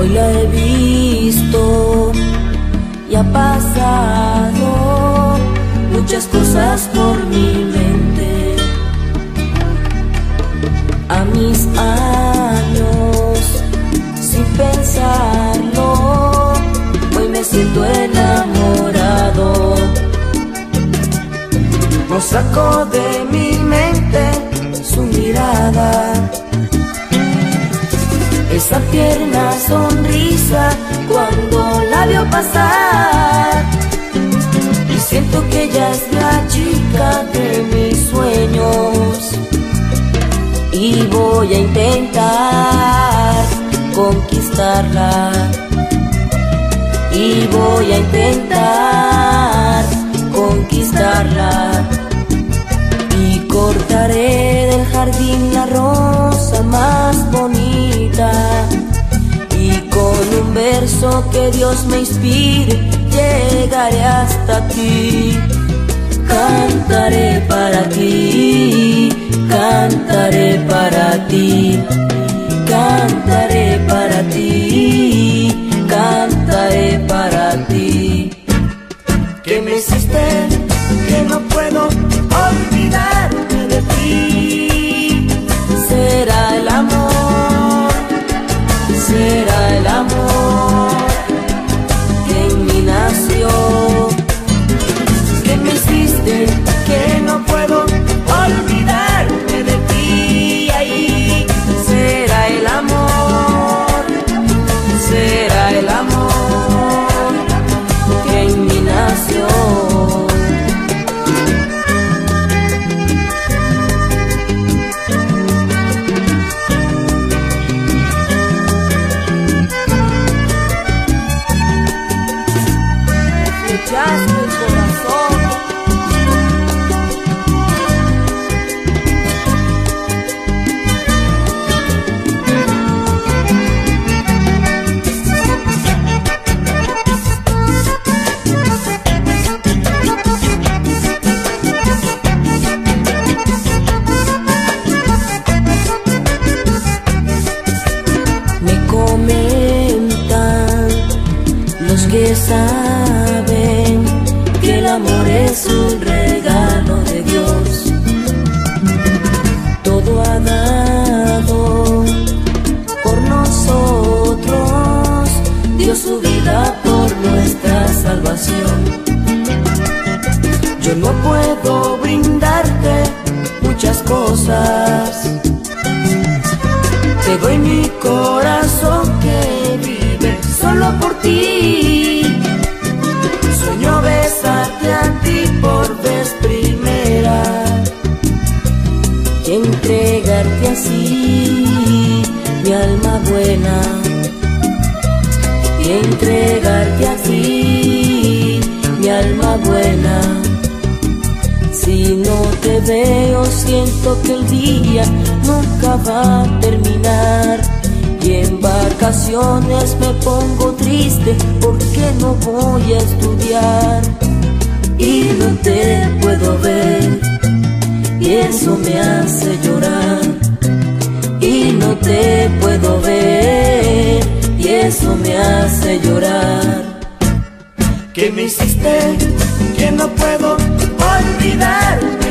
Hoy la he visto y ha pasado muchas cosas por mi mente. A mis años, sin pensarlo, hoy me siento enamorado. No saco de mi mente su mirada, esa tierna sonrisa cuando la veo pasar, y siento que ella es la chica de mis sueños. Y voy a intentar conquistarla, y voy a intentar conquistarla, y cortaré del jardín la rosa más bonita, y con un verso que Dios me inspire llegaré hasta ti. Cantaré para ti, cantaré para ti, cantaré para ti, cantaré para ti. ¿Qué me hiciste que no puedo olvidarme de ti? Será el amor, será el amor que en mí nació. ¿Qué me hiciste que no puedo olvidarme de ti? Ahí será el amor, será el amor que en mí nació. Escuchaste el corazón. Me comentan los que saben que el amor es un regalo de Dios. Todo ha dado por nosotros, dio su vida por nuestra salvación. Yo no puedo brindarte muchas cosas, te doy mi corazón que vive solo por ti. Sueño besarte a ti por vez primera y entregarte así mi alma buena, y entregarte así mi alma buena. Si no te veo siento que el día nunca va a terminar, y en vacaciones me pongo triste porque no voy a estudiar, y no te puedo ver y eso me hace llorar, y no te puedo ver y eso me hace llorar. ¿Qué me hiciste que no puedo olvidarte